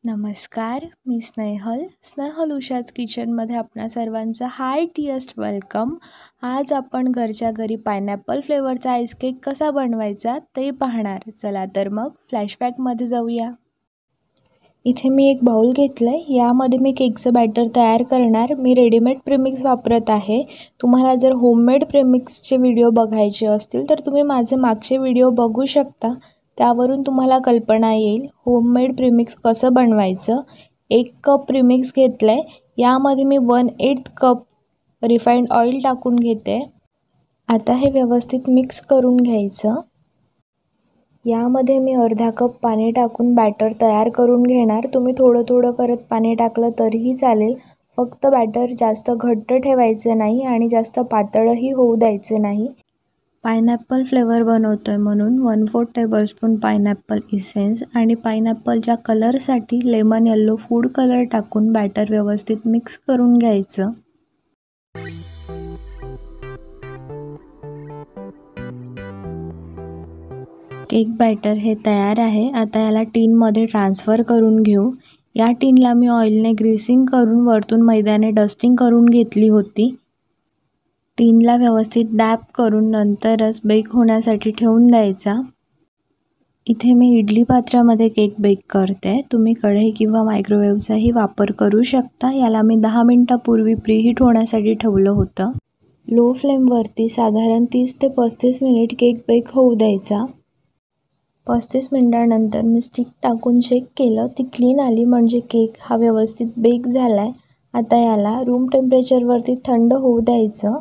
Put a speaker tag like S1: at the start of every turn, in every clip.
S1: नमस्कार, मी स्नेहल उषाच किचनमध्ये आपणा सर्वांचं हार्टिएस्ट वेलकम. आज आपण घरच्या घरी पायनॅपल फ्लेवरचा आईस केक कसा बनवायचा ते पाहणार. चला तर मग फ्लॅशबॅकमध्ये जाऊया. इथे मी एक बाउल घेतलं आहे. यामध्ये मी केकचं बॅटर तयार करणार. मी रेडीमेड प्रेमिक्स वापरत आहे. तुम्हाला जर होममेड प्रेमिक्सचे व्हिडिओ बघायचे असतील तर तुम्ही माझे मागचे व्हिडिओ बघू शकता. त्यावरून तुम्हाला कल्पना येईल होममेड प्रीमिक्स कसं बनवायचं. 1 कप प्रीमिक्स घेतलं आहे. यामध्ये मी 1/8 कप रिफाइंड ऑइल टाकून घेते. आता हे व्यवस्थित मिक्स करून घ्यायचं. यामध्ये मी अर्धा कप पाणी टाकून बॅटर तयार करून घेणार. तुम्ही थोडं थोडं करत पाणी टाकलं तरीही चालेल. फक्त बॅटर जास्त घट्ट ठेवायचं नाही आणि जास्त पातळही होऊ द्यायचे नाही. पायनॅपल फ्लेवर बनवतो आहे म्हणून 1/4 टेबलस्पून पायनॅपल इसेन्स आणि पायनॅपलच्या कलरसाठी लेमन येल्लो फूड कलर टाकून बॅटर व्यवस्थित मिक्स करून घ्यायचं. केक बॅटर हे तयार आहे. आता याला टीनमध्ये ट्रान्सफर करून घेऊ. या टीनला मी ऑइलने ग्रीसिंग करून वरतून मैद्याने डस्टिंग करून घेतली होती. टीनला व्यवस्थित डॅप करून नंतरच बेक होण्यासाठी ठेवून द्यायचा. इथे मी इडली पात्रामध्ये केक बेक करते. तुम्ही कढई किंवा मायक्रोवेव्हचाही वापर करू शकता. याला मी 10 मिनिटापूर्वी प्रीहीट होण्यासाठी ठेवलं होतं. लो फ्लेमवरती साधारण 30 ते 35 मिनिट केक बेक होऊ द्यायचा. 35 मिनिटानंतर मी स्टिक टाकून चेक केलं. ती क्लीन आली म्हणजे केक हा व्यवस्थित बेक झाला आहे. आता याला रूम टेम्परेचरवरती थंड होऊ द्यायचं.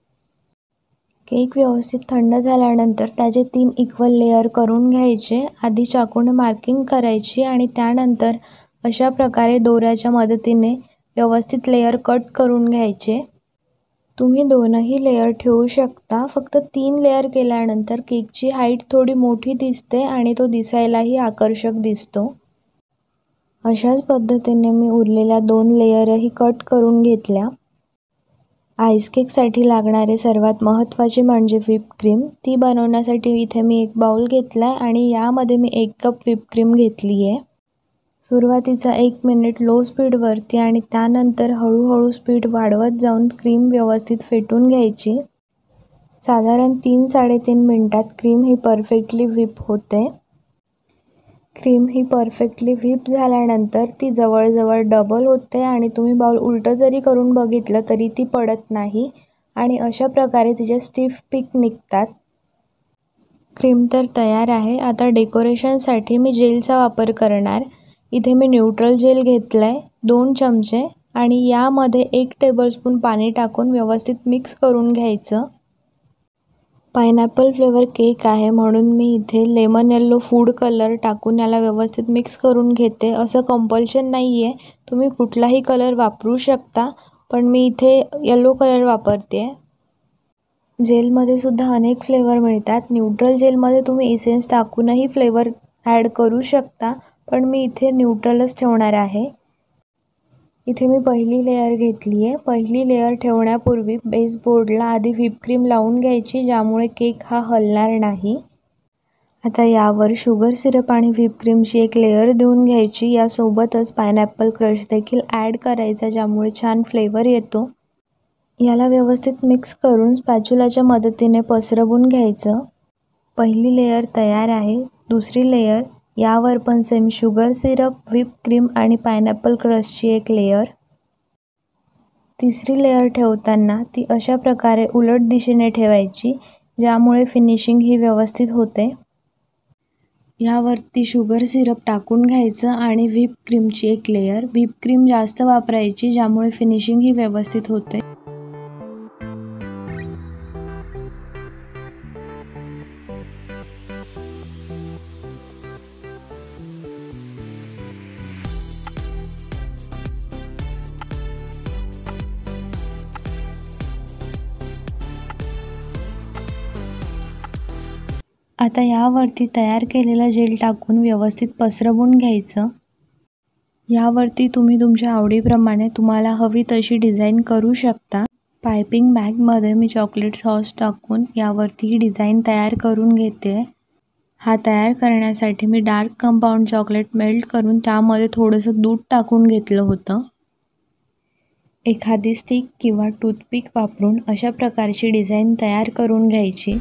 S1: केक व्यवस्थित थंड झाल्यानंतर त्याचे 3 इक्वल लेयर करून घ्यायचे. आधी चाकूने मार्किंग करायची आणि त्यानंतर अशा प्रकारे दोऱ्याच्या मदतीने व्यवस्थित लेयर कट करून घ्यायचे. तुम्ही 2ही लेयर ठेवू शकता. फक्त 3 लेयर केल्यानंतर केकची हाईट थोडी मोठी दिसते आणि तो दिसायलाही आकर्षक दिसतो. अशाच पद्धतीने मी उरलेल्या 2 लेयरही कट करून घेतल्या. आईस केकसाठी लागणारे सर्वात महत्त्वाचे म्हणजे व्हिप क्रीम. ती बनवण्यासाठी इथे मी एक बाउल घेतला आहे आणि यामध्ये मी 1 कप व्हिप क्रीम घेतली आहे. सुरुवातीचा 1 मिनिट लो स्पीडवरती आणि त्यानंतर हळूहळू स्पीड वाढवत जाऊन क्रीम व्यवस्थित फेटून घ्यायची. साधारण 3-3.5 मिनिटात क्रीम ही परफेक्टली व्हिप होते. क्रीम ही परफेक्टली व्हिप झाल्यानंतर ती जवळजवळ डबल होते आणि तुम्ही बाउल उलटं जरी करून बघितलं तरी ती पडत नाही आणि अशा प्रकारे तिचे स्टिफ पीक निघतात. क्रीम तर तयार आहे. आता डेकोरेशनसाठी मी जेलचा वापर करणार. इथे मी न्यूट्रल जेल घेतलं आहे 2 चमचे आणि यामध्ये 1 टेबलस्पून पाणी टाकून व्यवस्थित मिक्स करून घ्यायचं. पायनॅपल फ्लेवर केक आहे म्हणून मी इथे लेमन येल्लो फूड कलर टाकून याला व्यवस्थित मिक्स करून घेते. असं कंपल्शन नाही आहे, तुम्ही कुठलाही कलर वापरू शकता, पण मी इथे येल्लो कलर वापरते. जेलमध्ये सुद्धा अनेक फ्लेवर मिळतात. न्यूट्रल जेलमध्ये तुम्ही इसेन्स टाकूनही फ्लेवर ॲड करू शकता, पण मी इथे न्यूट्रलच ठेवणार आहे. इथे मी पहिली लेयर घेतली आहे. पहिली लेयर ठेवण्यापूर्वी बेसबोर्डला आधी व्हिप क्रीम लावून घ्यायची, ज्यामुळे केक हा हलणार नाही. आता यावर शुगर सिरप आणि व्हिप क्रीमची एक लेयर देऊन घ्यायची. यासोबतच पायनॅपल क्रश देखील ॲड करायचा, ज्यामुळे छान फ्लेवर येतो. याला व्यवस्थित मिक्स करून स्पॅच्युलाच्या मदतीने पसरवून घ्यायचं. पहिली लेयर तयार आहे. दुसरी लेयर, यावर पण same sugar syrup, whip cream आणि पायनॅपल क्रशची एक लेयर. तिसरी लेयर ठेवताना ती अशा प्रकारे उलट दिशेने ठेवायची, ज्यामुळे फिनिशिंग ही व्यवस्थित होते. यावरती शुगर सिरप टाकून घ्यायचं आणि व्हिप क्रीमची एक लेयर. व्हिप क्रीम जास्त वापरायची, ज्यामुळे फिनिशिंग ही व्यवस्थित होते. आता यावरती तयार केलेलं जेल टाकून व्यवस्थित पसरवून घ्यायचं. यावरती तुम्ही तुमच्या आवडीप्रमाणे तुम्हाला हवी तशी डिझाईन करू शकता. पायपिंग बॅगमध्ये मी चॉकलेट सॉस टाकून यावरती ही डिझाईन तयार करून घेते. हा तयार करण्यासाठी मी डार्क कंपाऊंड चॉकलेट मेल्ट करून त्यामध्ये थोडंसं दूध टाकून घेतलं होतं. एखादी स्टिक किंवा टूथपिक वापरून अशा प्रकारची डिझाईन तयार करून घ्यायची.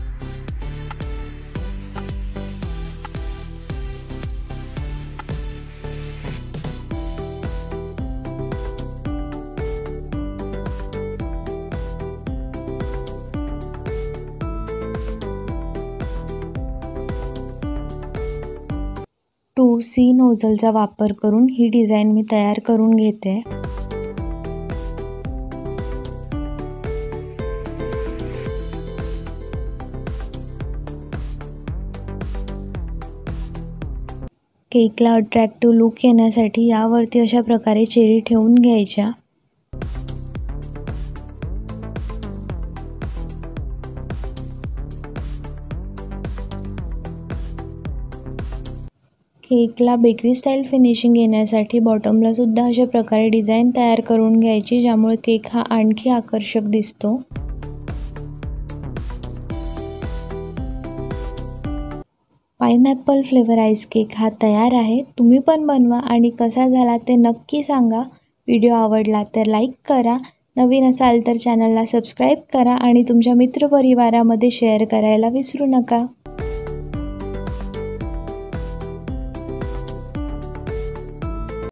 S1: टू सी नोझलचा वापर करून ही डिझाईन मी तयार करून घेते. केकला अट्रॅक्टिव्ह लुक येण्यासाठी यावरती अशा प्रकारे चेरी ठेवून घ्यायच्या. केकला बेकरी स्टाईल फिनिशिंग येण्यासाठी बॉटमला सुद्धा अशा प्रकारे डिझाईन तयार करून घ्यायची, ज्यामुळे केक हा आणखी आकर्षक दिसतो. पाइनॲपल फ्लेवर आईस केक हा तयार आहे. तुम्ही पण बनवा आणि कसा झाला ते नक्की सांगा. व्हिडिओ आवडला तर लाईक करा, नवीन असाल तर चॅनलला सबस्क्राईब करा आणि तुमच्या मित्रपरिवारामध्ये शेअर करायला विसरू नका.